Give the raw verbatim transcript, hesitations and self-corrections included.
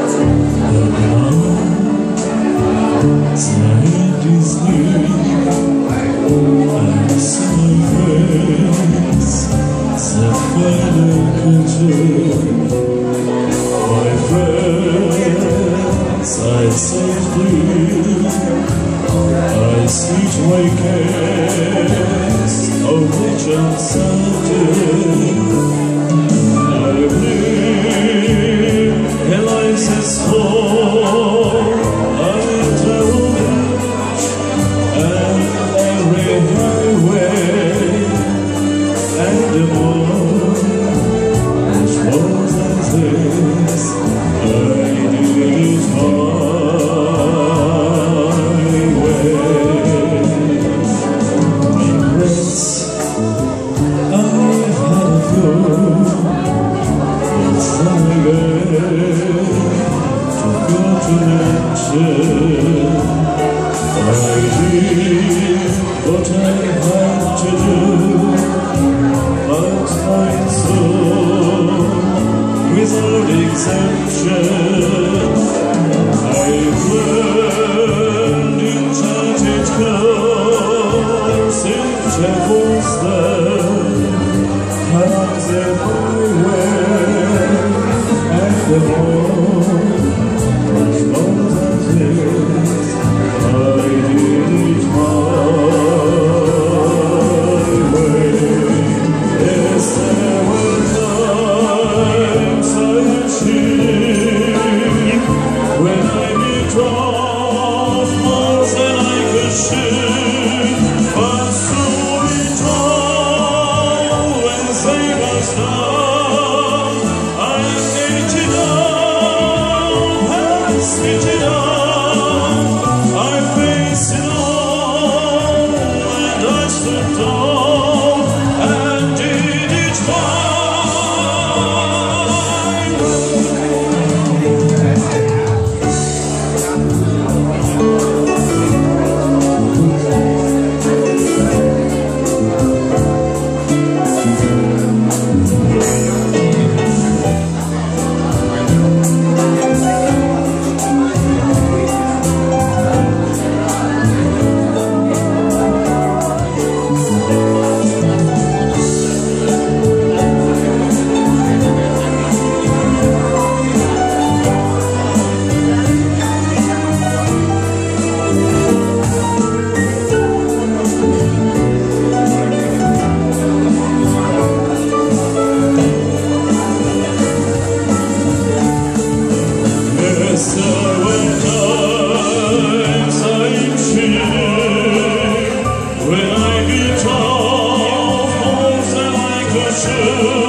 I sweet wakers of which I'm certain I live in life's full I travel and every highway and the world which was as this I did it all. I did what I had to do, but I soul, without exception, I've learned enchanted curves in temples that hangs in my way, and the more When I get off, I like a